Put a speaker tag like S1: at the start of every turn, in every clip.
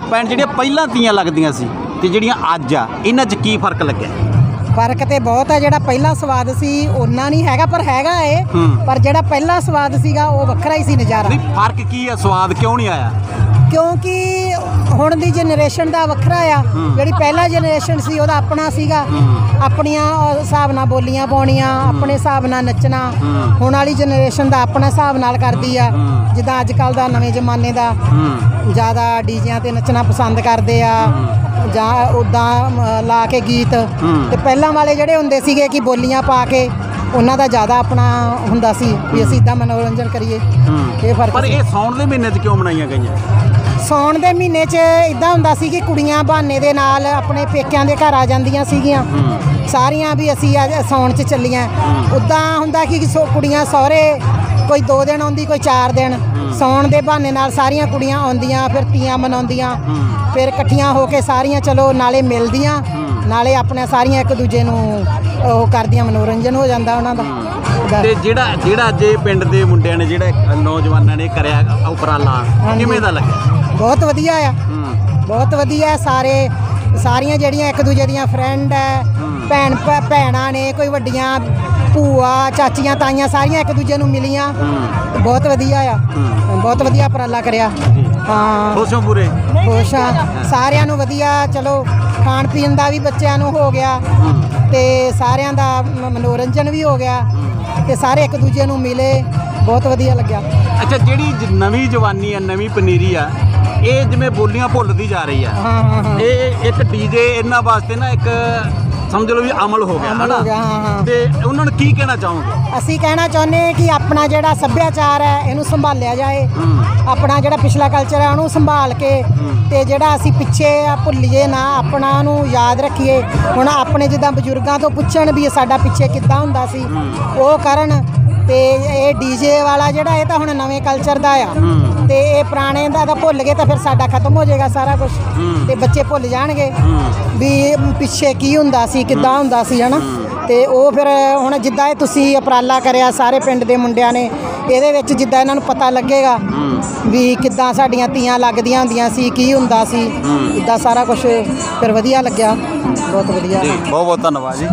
S1: ਭੈਣ ਜਿਹੜੀਆਂ ਪਹਿਲਾਂ ਤੀਆਂ ਲੱਗਦੀਆਂ ਸੀ ਤੇ ਜਿਹੜੀਆਂ ਅੱਜ ਆ ਇਹਨਾਂ 'ਚ ਕੀ ਫਰਕ ਲੱਗਿਆ?
S2: ਫਰਕ ਤੇ ਬਹੁਤ ਹੈ। ਜਿਹੜਾ ਪਹਿਲਾ ਸਵਾਦ ਸੀ ਉਹਨਾਂ ਨਹੀਂ ਹੈਗਾ, ਪਰ ਹੈਗਾ ਏ। ਪਰ ਜਿਹੜਾ ਪਹਿਲਾ ਸਵਾਦ ਸੀਗਾ ਉਹ ਵੱਖਰਾ ਹੀ ਸੀ ਨਜ਼ਾਰਾ।
S1: ਨਹੀਂ ਫਰਕ ਕੀ ਆ, ਸਵਾਦ ਕਿਉਂ ਨਹੀਂ ਆਇਆ?
S2: ਕਿਉਂਕਿ ਹੁਣ ਦੀ ਜਨਰੇਸ਼ਨ ਦਾ ਵੱਖਰਾ ਆ। ਜਿਹੜੀ ਪਹਿਲਾ ਜਨਰੇਸ਼ਨ ਸੀ ਉਹਦਾ ਆਪਣਾ ਸੀਗਾ, ਆਪਣੀਆਂ ਹਿਸਾਬ ਨਾਲ ਬੋਲੀਆਂ ਪਾਉਣੀਆਂ, ਆਪਣੇ ਹਿਸਾਬ ਨਾਲ ਨੱਚਣਾ। ਹੁਣ ਵਾਲੀ ਜਨਰੇਸ਼ਨ ਦਾ ਆਪਣਾ ਹਿਸਾਬ ਨਾਲ ਕਰਦੀ ਆ। ਜਿੱਦਾਂ ਅੱਜ ਕੱਲ੍ਹ ਦਾ ਨਵੇਂ ਜ਼ਮਾਨੇ ਦਾ ਜ਼ਿਆਦਾ ਡੀਜਿਆਂ 'ਤੇ ਨੱਚਣਾ ਪਸੰਦ ਕਰਦੇ ਆ ਜਾਂ ਉੱਦਾਂ ਲਾ ਕੇ ਗੀਤ। ਤੇ ਪਹਿਲਾਂ ਵਾਲੇ ਜਿਹੜੇ ਹੁੰਦੇ ਸੀਗੇ ਕਿ ਬੋਲੀਆਂ ਪਾ ਕੇ, ਉਹਨਾਂ ਦਾ ਜ਼ਿਆਦਾ ਆਪਣਾ ਹੁੰਦਾ ਸੀ ਵੀ ਅਸੀਂ ਇੱਦਾਂ ਮਨੋਰੰਜਨ ਕਰੀਏ। ਇਹ ਫਰਕ।
S1: ਪਰ ਇਹ ਸਾਉਣ ਦੇ ਮਹੀਨੇ 'ਚ ਕਿਉਂ ਮਨਾਈਆਂ ਗਈਆਂ?
S2: ਸਾਉਣ ਦੇ ਮਹੀਨੇ 'ਚ ਇੱਦਾਂ ਹੁੰਦਾ ਸੀ ਕਿ ਕੁੜੀਆਂ ਬਹਾਨੇ ਦੇ ਨਾਲ ਆਪਣੇ ਪੇਕਿਆਂ ਦੇ ਘਰ ਆ ਜਾਂਦੀਆਂ ਸੀਗੀਆਂ ਸਾਰੀਆਂ, ਵੀ ਅਸੀਂ ਅੱਜ ਸਾਉਣ 'ਚ ਚੱਲੀਆਂ। ਉੱਦਾਂ ਹੁੰਦਾ ਕਿ ਕੁੜੀਆਂ ਸਹੁਰੇ ਕੋਈ 2 ਦਿਨ ਆਉਂਦੀ, ਕੋਈ 4 ਦਿਨ। ਸਾਉਣ ਦੇ ਬਹਾਨੇ ਨਾਲ ਸਾਰੀਆਂ ਕੁੜੀਆਂ ਆਉਂਦੀਆਂ, ਫਿਰ ਤੀਆਂ ਮਨਾਉਂਦੀਆਂ, ਫਿਰ ਇਕੱਠੀਆਂ ਹੋ ਕੇ ਸਾਰੀਆਂ ਚਲੋ ਨਾਲੇ ਮਿਲਦੀਆਂ, ਨਾਲੇ ਆਪਣੇ ਸਾਰੀਆਂ ਇੱਕ ਦੂਜੇ ਨੂੰ ਉਹ ਕਰਦੀਆਂ, ਮਨੋਰੰਜਨ ਹੋ ਜਾਂਦਾ ਉਹਨਾਂ ਦਾ।
S1: ਤੇ ਜਿਹੜਾ ਅੱਜ ਪਿੰਡ ਦੇ ਮੁੰਡਿਆਂ ਨੇ, ਜਿਹੜਾ ਨੌਜਵਾਨਾਂ ਨੇ ਕਰਿਆ ਉਪਰਾਲਾ, ਕਿਵੇਂ ਦਾ ਲੱਗਿਆ?
S2: ਬਹੁਤ ਵਧੀਆ ਆ, ਬਹੁਤ ਵਧੀਆ। ਸਾਰੀਆਂ ਜਿਹੜੀਆਂ ਇੱਕ ਦੂਜੇ ਦੀਆਂ ਫਰੈਂਡ ਹੈ, ਭੈਣਾਂ ਨੇ, ਕੋਈ ਵੱਡੀਆਂ ਭੂਆ, ਚਾਚੀਆਂ, ਤਾਈਆਂ, ਸਾਰੀਆਂ ਇੱਕ ਦੂਜੇ ਨੂੰ ਮਿਲੀਆਂ। ਬਹੁਤ ਵਧੀਆ ਆ, ਬਹੁਤ ਵਧੀਆ ਉਪਰਾਲਾ ਕਰਿਆ। ਹਾਂ,
S1: ਖੁਸ਼ ਹੋ ਪੂਰੇ?
S2: ਖੁਸ਼ ਆ, ਸਾਰਿਆਂ ਨੂੰ ਵਧੀਆ। ਚਲੋ ਖਾਣ ਪੀਣ ਦਾ ਵੀ ਬੱਚਿਆਂ ਨੂੰ ਹੋ ਗਿਆ ਤੇ ਸਾਰਿਆਂ ਦਾ ਮਨੋਰੰਜਨ ਵੀ ਹੋ ਗਿਆ ਤੇ ਸਾਰੇ ਇੱਕ ਦੂਜੇ ਨੂੰ ਮਿਲੇ। ਬਹੁਤ ਵਧੀਆ ਲੱਗਿਆ।
S1: ਅੱਛਾ, ਜਿਹੜੀ ਨਵੀਂ ਜਵਾਨੀ ਆ, ਨਵੀਂ ਪਨੀਰੀ ਆ, ਇਹ ਜਿਵੇਂ ਬੋਲੀਆਂ ਭੁੱਲਦੀ ਜਾ ਰਹੀ ਆ। ਇਹ ਇੱਕ ਡੀਜੇ ਇਹਨਾਂ ਵਾਸਤੇ ਨਾ ਇੱਕ ਸਮਝ ਲਓ ਵੀ ਅਮਲ ਹੋ ਗਿਆ,
S2: ਅਮਲ ਹੋ ਗਿਆ।
S1: ਤੇ ਉਹਨਾਂ ਨੂੰ ਕੀ ਕਹਿਣਾ ਚਾਹੋਗੇ?
S2: ਅਸੀਂ ਕਹਿਣਾ ਚਾਹੁੰਦੇ ਕਿ ਆਪਣਾ ਜਿਹੜਾ ਸੱਭਿਆਚਾਰ ਹੈ ਇਹਨੂੰ ਸੰਭਾਲਿਆ ਜਾਏ। ਆਪਣਾ ਜਿਹੜਾ ਪਿਛਲਾ ਕਲਚਰ ਹੈ ਉਹਨੂੰ ਸੰਭਾਲ ਕੇ, ਤੇ ਜਿਹੜਾ ਅਸੀਂ ਪਿੱਛੇ ਆ ਭੁੱਲੀਏ ਨਾ, ਆਪਣਾ ਉਹਨੂੰ ਯਾਦ ਰੱਖੀਏ। ਹੁਣ ਆਪਣੇ ਜਿੱਦਾਂ ਬਜ਼ੁਰਗਾਂ ਤੋਂ ਪੁੱਛਣ ਵੀ ਸਾਡਾ ਪਿੱਛੇ ਕਿੱਦਾਂ ਹੁੰਦਾ ਸੀ, ਉਹ ਕਰਨ। ਤੇ ਇਹ ਡੀਜੇ ਵਾਲਾ ਜਿਹੜਾ ਇਹ ਤਾਂ ਹੁਣ ਨਵੇਂ ਕਲਚਰ ਦਾ ਆ, ਤੇ ਇਹ ਪੁਰਾਣੇ ਦਾ ਤਾਂ ਭੁੱਲ ਗਏ ਤਾਂ ਫਿਰ ਸਾਡਾ ਖਤਮ ਹੋ ਜਾਏਗਾ ਸਾਰਾ ਕੁਝ, ਤੇ ਬੱਚੇ ਭੁੱਲ ਜਾਣਗੇ ਵੀ ਪਿੱਛੇ ਕੀ ਹੁੰਦਾ ਸੀ, ਕਿੱਦਾਂ ਹੁੰਦਾ ਸੀ, ਹੈ ਨਾ। ਤੇ ਉਹ ਫਿਰ ਹੁਣ ਜਿੱਦਾਂ ਇਹ ਤੁਸੀਂ ਉਪਰਾਲਾ ਕਰਿਆ ਸਾਰੇ ਪਿੰਡ ਦੇ ਮੁੰਡਿਆਂ ਨੇ, ਇਹਦੇ ਵਿੱਚ ਜਿੱਦਾਂ ਇਹਨਾਂ ਨੂੰ ਪਤਾ ਲੱਗੇਗਾ ਵੀ ਕਿੱਦਾਂ ਸਾਡੀਆਂ ਤੀਆਂ ਲੱਗਦੀਆਂ ਹੁੰਦੀਆਂ ਸੀ, ਕੀ ਹੁੰਦਾ ਸੀ, ਇੱਦਾਂ ਸਾਰਾ ਕੁਝ ਫਿਰ ਵਧੀਆ ਲੱਗਿਆ। ਬਹੁਤ ਵਧੀਆ।
S1: ਬਹੁਤ ਬਹੁਤ ਧੰਨਵਾਦ ਜੀ।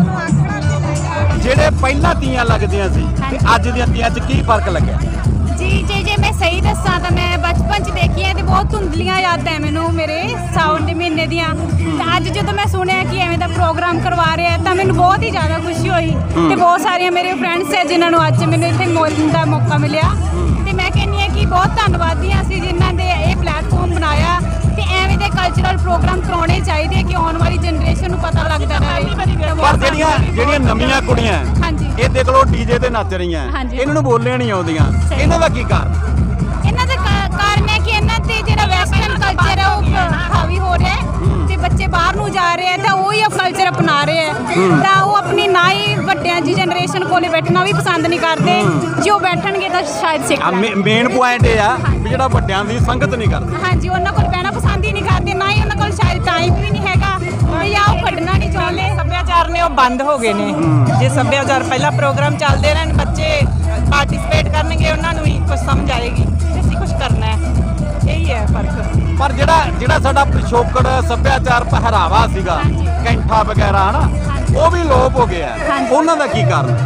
S1: ਜਿਹੜੇ ਪਹਿਲਾਂ ਤੀਆਂ ਲੱਗਦੀਆਂ ਸੀ ਤੇ ਅੱਜ ਦੀਆਂ ਤੀਆਂ 'ਚ ਕੀ ਫਰਕ ਲੱਗਿਆ?
S3: ਜੀ ਜੇ ਮੈਂ ਸਹੀ ਦੱਸਾਂ ਤਾਂ ਮੈਂ ਬਚਪਨ 'ਚ ਦੇਖੀਆਂ ਤੇ ਬਹੁਤ ਧੁੰਦਲੀਆਂ ਯਾਦਾਂ ਹੈ ਮੈਨੂੰ ਮੇਰੇ ਸਾਉਣ ਦੇ ਮਹੀਨੇ ਦੀਆਂ। ਤੇ ਅੱਜ ਜਦੋਂ ਮੈਂ ਸੁਣਿਆ ਕਿ ਐਵੇਂ ਦਾ ਪ੍ਰੋਗਰਾਮ ਕਰਵਾ ਰਿਹਾ ਤਾਂ ਮੈਨੂੰ ਬਹੁਤ ਹੀ ਜ਼ਿਆਦਾ ਖੁਸ਼ੀ ਹੋਈ। ਤੇ ਬਹੁਤ ਸਾਰੀਆਂ ਮੇਰੇ ਫਰੈਂਡਸ ਹੈ ਜਿਨ੍ਹਾਂ ਨੂੰ ਅੱਜ ਮੈਨੂੰ ਇੱਥੇ ਮਿਲਣ ਦਾ ਮੌਕਾ ਮਿਲਿਆ। ਤੇ ਮੈਂ ਕਹਿੰਦੀ ਹਾਂ ਕਿ ਬਹੁਤ ਧੰਨਵਾਦੀ ਹਾਂ ਅਸੀਂ ਜਿਨ੍ਹਾਂ ਦੇ ਇਹ ਪਲੇਟਫਾਰਮ ਬਣਾਇਆ। ਤੇ ਐਵੇਂ ਦੇ ਕਲਚਰਲ ਪ੍ਰੋਗਰਾਮ ਕਰਾਉਣੇ ਚਾਹੀਦੇ ਕਿ ਆਉਣ ਵਾਲੀ ਜਨਰੇਸ਼ਨ ਨੂੰ ਪਤਾ ਲੱਗਦਾ ਰਹੇ।
S1: ਪਰ ਜਿਹੜੀਆਂ ਨਵੀਆਂ ਕੁੜੀਆਂ ਇਹ ਦੇਖ ਲਓ ਡੀਜੇ ਤੇ ਨੱਚ ਰਹੀਆਂ, ਇਹਨਾਂ ਨੂੰ ਬੋਲਣੀਆਂ ਨਹੀਂ ਆਉਂਦੀਆਂ, ਇਹਨਾਂ ਦਾ ਕੀ ਕਾਰਨ?
S3: ਇਹਨਾਂ ਦਾ ਕਾਰਨ ਹੈ ਕਿ ਇਹਨਾਂ ਤੇ ਜਿਹੜਾ ਵੈਸਟਰਨ ਕਲਚਰ ਹੈ ਉਹ ਹਾਵੀ ਹੋ ਰਿਹਾ ਹੈ ਤੇ ਬੱਚੇ ਬਾਹਰ ਨੂੰ ਜਾ ਰਹੇ ਹੈ ਤਾਂ ਉਹੀ ਕਲਚਰ ਅਪਣਾ ਰਹੇ ਹੈ। ਤਾਂ ਉਹ ਆਪਣੀ ਨਾ ਹੀ ਵੱਡਿਆਂ ਦੀ ਜਨਰੇਸ਼ਨ ਕੋਲੇ ਬੈਠਣਾ ਵੀ ਪਸੰਦ ਨਹੀਂ ਕਰਦੇ। ਜੇ ਉਹ ਬੈਠਣਗੇ ਤਾਂ ਸ਼ਾਇਦ ਸਿੱਖ ਲੈਣਗੇ।
S1: ਮੇਨ ਪੁਆਇੰਟ ਇਹ ਆ ਵੀ ਜਿਹੜਾ ਵੱਡਿਆਂ ਦੀ ਸੰਗਤ ਨਹੀਂ ਕਰਦੇ।
S3: ਹਾਂਜੀ, ਉਹਨਾਂ ਕੋਲ ਬਹਿਣਾ ਪਸੰਦ ਹੀ ਨਹੀਂ ਕਰਦੇ, ਨਾ ਹੀ ਉਹਨਾਂ ਕੋਲ ਸ਼ਾਇਦ ਟਾਈਮ ਵੀ ਨਹੀਂ ਹੈਗਾ ਜਾਂ ਉਹ ਕੱਢਣਾ ਨਹੀਂ ਚਾਹੁੰਦੇ।
S4: ਸੱਭਿਆਚਾਰ ਨੇ ਉਹ ਬੰਦ ਹੋ ਗਏ ਨੇ। ਜੇ ਸੱਭਿਆਚਾਰ ਪਹਿਲਾਂ ਪ੍ਰੋਗਰਾਮ ਚੱਲਦੇ ਰਹਿਣ, ਬੱਚੇ ਪਾਰਟਿਸਿਪੇਟ ਕਰਨਗੇ, ਉਹਨਾਂ ਨੂੰ ਵੀ ਕੁਝ ਸਮਝ ਆਏਗੀ ਕਿ ਅਸੀਂ ਕੁਝ ਕਰਨਾ ਹੈ। ਇਹੀ ਹੈ ਫਰਕ।
S1: ਪਰ ਜਿਹੜਾ ਸਾਡਾ ਪਿਛੋਕੜ ਸੱਭਿਆਚਾਰ ਪਹਿਰਾਵਾ ਸੀਗਾ, ਕੈਂਠਾ ਵਗੈਰਾ ਹਨਾ, ਉਹ ਵੀ ਲੋਪ ਹੋ ਗਿਆ। ਉਹਨਾਂ ਦਾ ਕੀ ਕਾਰਨ?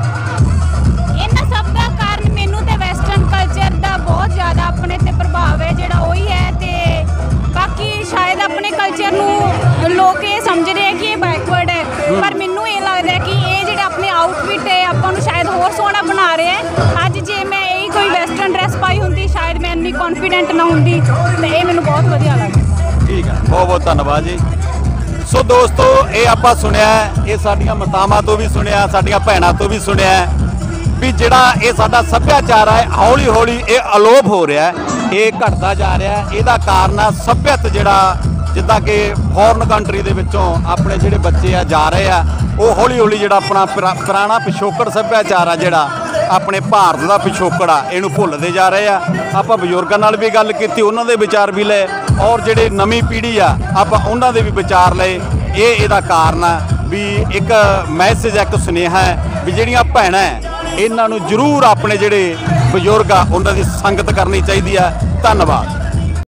S3: ਇਹਨਾਂ ਸਭ ਦਾ ਕਾਰਨ ਮੈਨੂੰ ਤੇ ਵੈਸਟਰਨ ਕਲਚਰ ਦਾ ਬਹੁਤ ਜ਼ਿਆਦਾ ਆਪਣੇ ਤੇ ਪ੍ਰਭਾਵ ਹੈ ਜਿਹੜਾ ਉਹੀ ਹੈ। ਤੇ ਬਾਕੀ ਸ਼ਾਇਦ ਆਪਣੇ ਕਲਚਰ ਨੂੰ ਲੋਕ ਇਹ ਸਮਝਦੇ ਆ ਕਿ ਇਹ ਬੈਕਵਰਡ ਹੈ, ਪਰ ਮੈਨੂੰ ਇਹ ਲੱਗਦਾ ਕਿ ਇਹ ਜਿਹੜੇ ਆਪਣੇ ਆਊਟਫਿਟ ਹੈ ਆਪਾਂ ਨੂੰ ਸ਼ਾਇਦ ਹੋਰ ਸੋਹਣਾ ਬਣਾ ਰਹੇ ਹੈ। ਅੱਜ ਜੇ ਮੈਂ ਇਹੀ ਕੋਈ ਵੈਸਟਰਨ ਡਰੈਸ ਪਾਈ ਹੁੰਦੀ ਸ਼ਾਇਦ ਮੈਂ ਇੰਨੀ ਕੌਨਫੀਡੈਂਟ ਨਾ ਹੁੰਦੀ, ਤੇ ਇਹ ਮੈਨੂੰ ਬਹੁਤ ਵਧੀਆ ਲੱਗਦਾ।
S1: ਠੀਕ ਹੈ, ਬਹੁਤ ਬਹੁਤ ਧੰਨਵਾਦ ਜੀ। ਸੋ ਦੋਸਤੋ, ਇਹ ਆਪਾਂ ਸੁਣਿਆ, ਇਹ ਸਾਡੀਆਂ ਮਾਤਾਵਾਂ ਤੋਂ ਵੀ ਸੁਣਿਆ, ਸਾਡੀਆਂ ਭੈਣਾਂ ਤੋਂ ਵੀ ਸੁਣਿਆ ਵੀ ਜਿਹੜਾ ਇਹ ਸਾਡਾ ਸੱਭਿਆਚਾਰ ਹੈ ਹੌਲੀ ਹੌਲੀ ਇਹ ਅਲੋਪ ਹੋ ਰਿਹਾ, ਇਹ ਘਟਦਾ ਜਾ ਰਿਹਾ। ਇਹਦਾ ਕਾਰਨ ਆ ਸੱਭਿਅਤ, ਜਿਹੜਾ ਜਿੱਦਾਂ ਕਿ ਫੋਰਨ ਕੰਟਰੀ ਦੇ ਵਿੱਚੋਂ ਆਪਣੇ ਜਿਹੜੇ ਬੱਚੇ ਆ ਜਾ ਰਹੇ ਆ, ਉਹ ਹੌਲੀ ਹੌਲੀ ਜਿਹੜਾ ਆਪਣਾ ਪੁਰਾਣਾ ਪਿਛੋਕੜ ਸੱਭਿਆਚਾਰ ਆ, ਜਿਹੜਾ ਆਪਣੇ ਭਾਰਤ ਦਾ ਪਿਛੋਕੜ ਆ, ਇਹਨੂੰ ਭੁੱਲਦੇ ਜਾ ਰਹੇ ਆ। ਆਪਾਂ ਬਜ਼ੁਰਗਾਂ ਨਾਲ ਵੀ ਗੱਲ ਕੀਤੀ, ਉਹਨਾਂ ਦੇ ਵਿਚਾਰ ਵੀ ਲਏ, ਔਰ ਜਿਹੜੇ ਨਵੀਂ ਪੀੜ੍ਹੀ ਆ ਆਪਾਂ ਉਹਨਾਂ ਦੇ ਵੀ ਵਿਚਾਰ ਲਏ। ਇਹਦਾ ਕਾਰਨ ਆ ਵੀ ਇੱਕ ਮੈਸੇਜ, ਇੱਕ ਸੁਨੇਹਾ ਹੈ ਵੀ ਜਿਹੜੀਆਂ ਭੈਣਾਂ ਇਹਨਾਂ ਨੂੰ ਜ਼ਰੂਰ ਆਪਣੇ ਜਿਹੜੇ ਬਜ਼ੁਰਗ ਆ ਉਹਨਾਂ ਦੀ ਸੰਗਤ ਕਰਨੀ ਚਾਹੀਦੀ ਆ। ਧੰਨਵਾਦ।